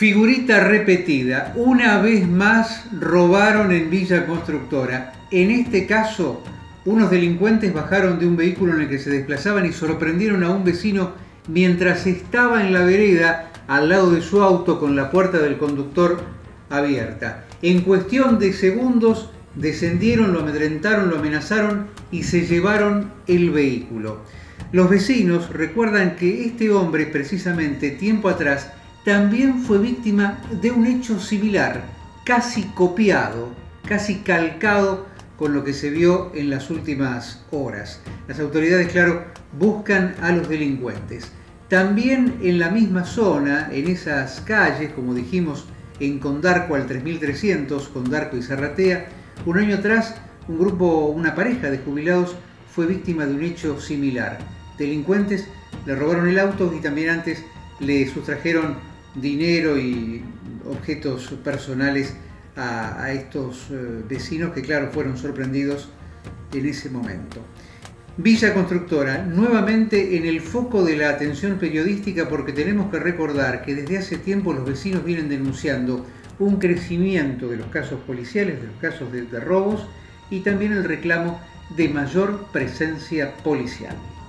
Figurita repetida, una vez más robaron en Villa Constructora. En este caso, unos delincuentes bajaron de un vehículo en el que se desplazaban y sorprendieron a un vecino mientras estaba en la vereda al lado de su auto con la puerta del conductor abierta. En cuestión de segundos descendieron, lo amedrentaron, lo amenazaron y se llevaron el vehículo. Los vecinos recuerdan que este hombre, precisamente tiempo atrás, también fue víctima de un hecho similar, casi copiado, casi calcado con lo que se vio en las últimas horas. Las autoridades, claro, buscan a los delincuentes. También en la misma zona, en esas calles, como dijimos, en Condarco al 3300, Condarco y Zarratea, un año atrás, una pareja de jubilados fue víctima de un hecho similar. Delincuentes le robaron el auto y también antes le sustrajeron dinero y objetos personales a estos vecinos que, claro, fueron sorprendidos en ese momento. Villa Constructora, nuevamente en el foco de la atención periodística, porque tenemos que recordar que desde hace tiempo los vecinos vienen denunciando un crecimiento de los casos policiales, de los casos de robos y también el reclamo de mayor presencia policial.